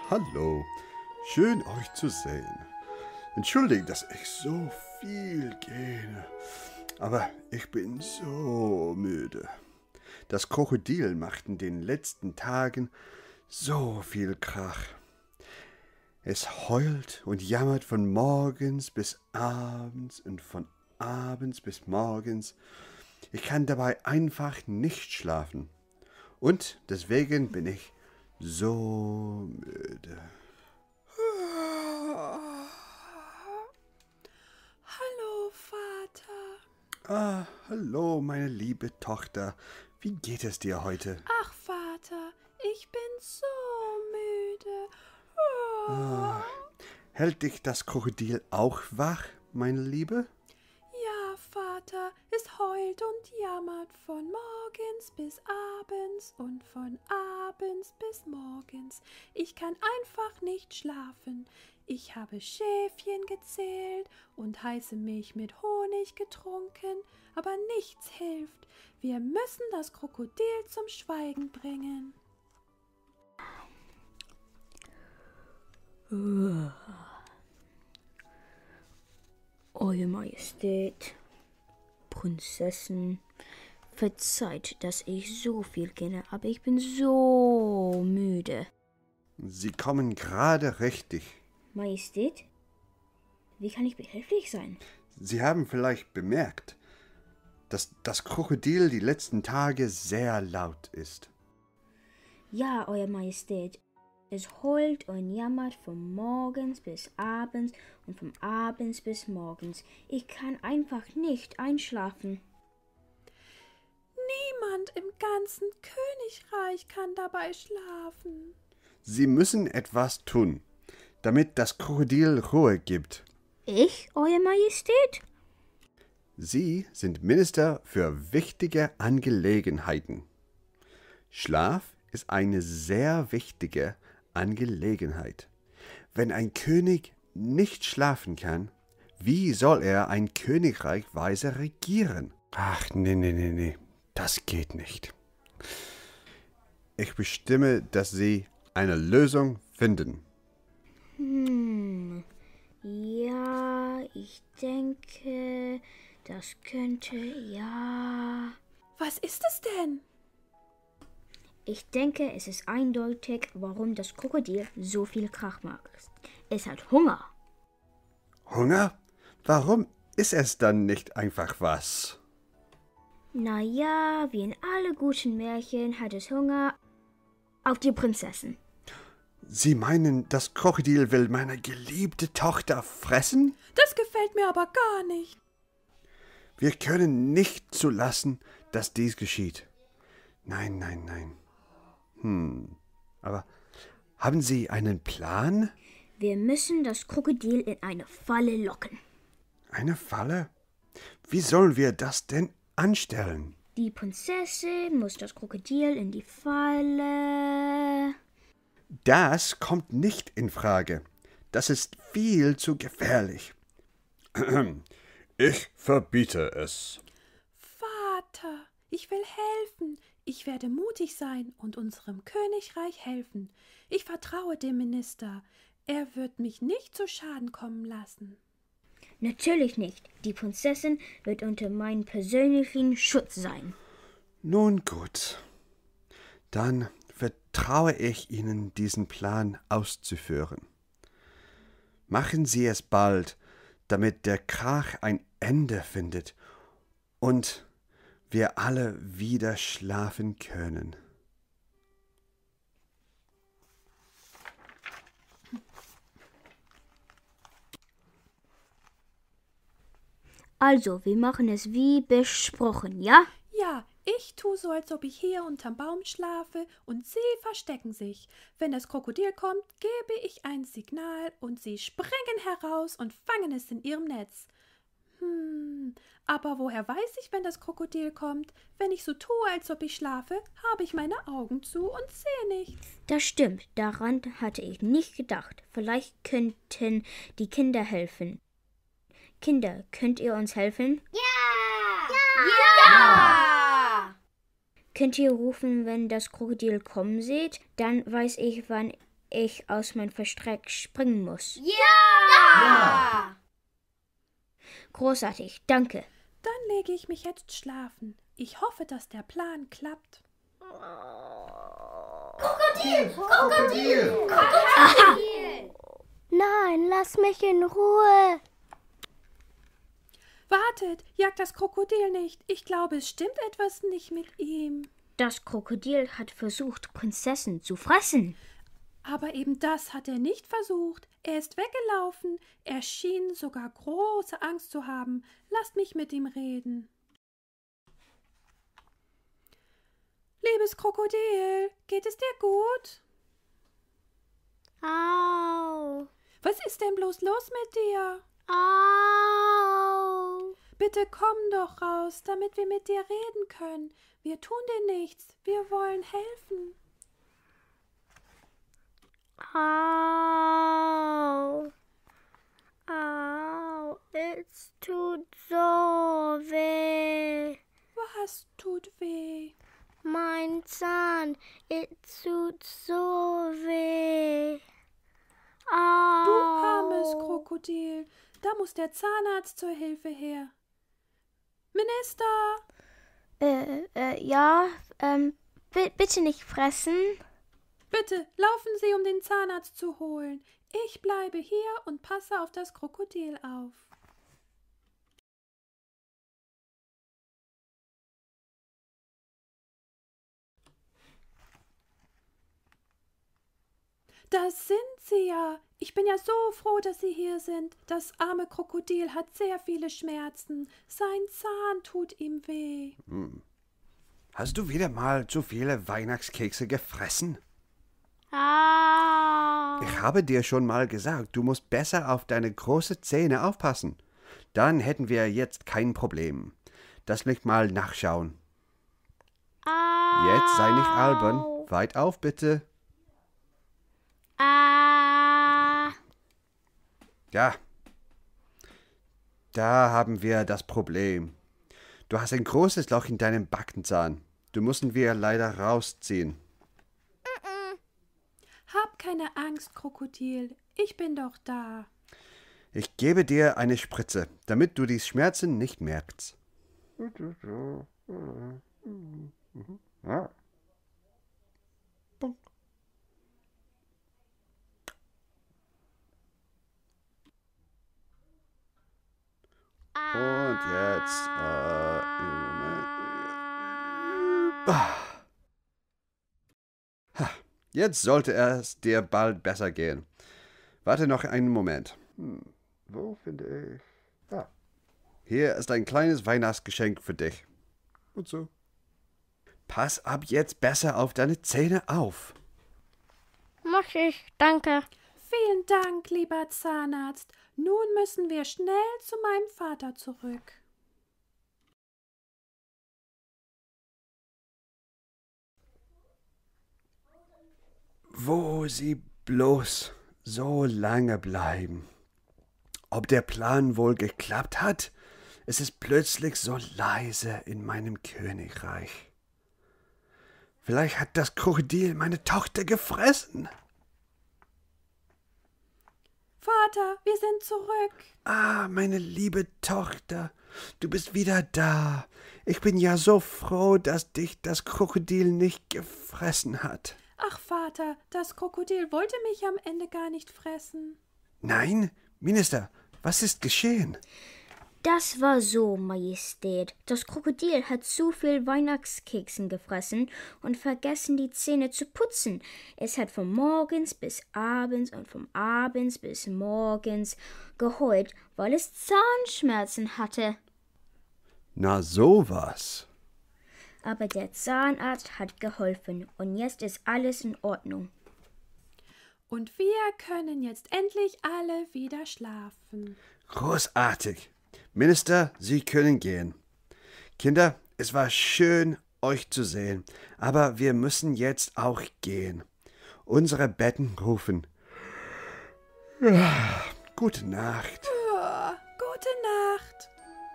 Hallo, schön euch zu sehen. Entschuldigt, dass ich so viel gehe, aber ich bin so müde. Das Krokodil macht in den letzten Tagen so viel Krach. Es heult und jammert von morgens bis abends und von abends bis morgens. Ich kann dabei einfach nicht schlafen. Und deswegen bin ich so müde. Hallo, Vater. Ah, hallo, meine liebe Tochter. Wie geht es dir heute? Ach, Vater, ich bin so müde. Hält dich das Krokodil auch wach, meine Liebe? Ja, Vater, es heult und jammert von morgens bis abends und von abends bis morgens. Ich kann einfach nicht schlafen. Ich habe Schäfchen gezählt und heiße Milch mit Honig getrunken, aber nichts hilft. Wir müssen das Krokodil zum Schweigen bringen. Eure Majestät, Prinzessin, verzeiht, dass ich so viel kenne, aber ich bin so müde. Sie kommen gerade richtig. Majestät, wie kann ich behilflich sein? Sie haben vielleicht bemerkt, dass das Krokodil die letzten Tage sehr laut ist. Ja, Euer Majestät, es heult und jammert von morgens bis abends und von abends bis morgens. Ich kann einfach nicht einschlafen. Niemand im ganzen Königreich kann dabei schlafen. Sie müssen etwas tun, damit das Krokodil Ruhe gibt. Ich, Euer Majestät? Sie sind Minister für wichtige Angelegenheiten. Schlaf ist eine sehr wichtige Angelegenheit. Wenn ein König nicht schlafen kann, wie soll er ein Königreich weise regieren? Ach, nee, das geht nicht. Ich bestimme, dass Sie eine Lösung finden. Ja, ich denke, das könnte, ja. Was ist es denn? Ich denke, es ist eindeutig, warum das Krokodil so viel Krach macht. Es hat Hunger. Hunger? Warum isst es dann nicht einfach was? Na ja, wie in alle guten Märchen hat es Hunger auf die Prinzessin. Sie meinen, das Krokodil will meine geliebte Tochter fressen? Das gefällt mir aber gar nicht. Wir können nicht zulassen, dass dies geschieht. Nein. Aber haben Sie einen Plan? Wir müssen das Krokodil in eine Falle locken. Eine Falle? Wie sollen wir das denn anstellen? Die Prinzessin muss das Krokodil in die Falle. Das kommt nicht in Frage. Das ist viel zu gefährlich. Ich verbiete es. Vater, ich will helfen. Ich werde mutig sein und unserem Königreich helfen. Ich vertraue dem Minister. Er wird mich nicht zu Schaden kommen lassen. Natürlich nicht. Die Prinzessin wird unter meinem persönlichen Schutz sein. Nun gut. Dann vertraue ich Ihnen, diesen Plan auszuführen. Machen Sie es bald, damit der Krach ein Ende findet und wir alle wieder schlafen können. Also, wir machen es wie besprochen, ja? Ja, ich tue so, als ob ich hier unterm Baum schlafe und Sie verstecken sich. Wenn das Krokodil kommt, gebe ich ein Signal und Sie springen heraus und fangen es in Ihrem Netz. Aber woher weiß ich, wenn das Krokodil kommt? Wenn ich so tue, als ob ich schlafe, habe ich meine Augen zu und sehe nichts. Das stimmt, daran hatte ich nicht gedacht. Vielleicht könnten die Kinder helfen. Kinder, könnt ihr uns helfen? Könnt ihr rufen, wenn das Krokodil kommen seht? Dann weiß ich, wann ich aus meinem Versteck springen muss? Ja! Großartig, danke. Dann lege ich mich jetzt schlafen. Ich hoffe, dass der Plan klappt. Krokodil! Nein, lass mich in Ruhe. Wartet, jagt das Krokodil nicht. Ich glaube, es stimmt etwas nicht mit ihm. Das Krokodil hat versucht, Prinzessin zu fressen. Aber eben das hat er nicht versucht. Er ist weggelaufen. Er schien sogar große Angst zu haben. Lasst mich mit ihm reden. Liebes Krokodil, geht es dir gut? Au. Was ist denn bloß los mit dir? Au. Bitte komm doch raus, damit wir mit dir reden können. Wir tun dir nichts. Wir wollen helfen. Au. Au. Es tut so weh. Was tut weh? Mein Zahn. Es tut so weh. Au. Du armes Krokodil. Da muss der Zahnarzt zur Hilfe her. Minister! Ja, bitte nicht fressen. Bitte laufen Sie, um den Zahnarzt zu holen. Ich bleibe hier und passe auf das Krokodil auf. Da sind Sie ja. Ich bin ja so froh, dass Sie hier sind. Das arme Krokodil hat sehr viele Schmerzen. Sein Zahn tut ihm weh. Hast du wieder mal zu viele Weihnachtskekse gefressen? Au. Ich habe dir schon mal gesagt, du musst besser auf deine großen Zähne aufpassen. Dann hätten wir jetzt kein Problem. Lass mich mal nachschauen. Au. Jetzt sei nicht albern. Weit auf, bitte. Ja, da haben wir das Problem. Du hast ein großes Loch in deinem Backenzahn. Du müssen wir leider rausziehen. Hab keine Angst, Krokodil. Ich bin doch da. Ich gebe dir eine Spritze, damit du die Schmerzen nicht merkst. Und jetzt, jetzt sollte es dir bald besser gehen. Warte noch einen Moment. Wo finde ich? Ah. Hier ist ein kleines Weihnachtsgeschenk für dich. Und so. Pass ab jetzt besser auf deine Zähne auf. Mach ich, danke. Vielen Dank, lieber Zahnarzt. Nun müssen wir schnell zu meinem Vater zurück. Wo sie bloß so lange bleiben. Ob der Plan wohl geklappt hat? Es ist plötzlich so leise in meinem Königreich. Vielleicht hat das Krokodil meine Tochter gefressen. Vater, wir sind zurück. Ah, meine liebe Tochter, du bist wieder da. Ich bin ja so froh, dass dich das Krokodil nicht gefressen hat. Ach, Vater, das Krokodil wollte mich am Ende gar nicht fressen. Nein, Minister, was ist geschehen? Das war so, Majestät. Das Krokodil hat zu viel Weihnachtskeksen gefressen und vergessen, die Zähne zu putzen. Es hat von morgens bis abends und von abends bis morgens geheult, weil es Zahnschmerzen hatte. Na sowas. Aber der Zahnarzt hat geholfen und jetzt ist alles in Ordnung. Und wir können jetzt endlich alle wieder schlafen. Großartig. Minister, Sie können gehen. Kinder, es war schön, euch zu sehen, aber wir müssen jetzt auch gehen. Unsere Betten rufen. Gute Nacht. Oh, gute Nacht.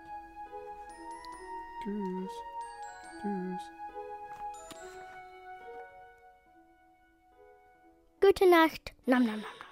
Tschüss. Tschüss. Gute Nacht. Nam, nam, nam.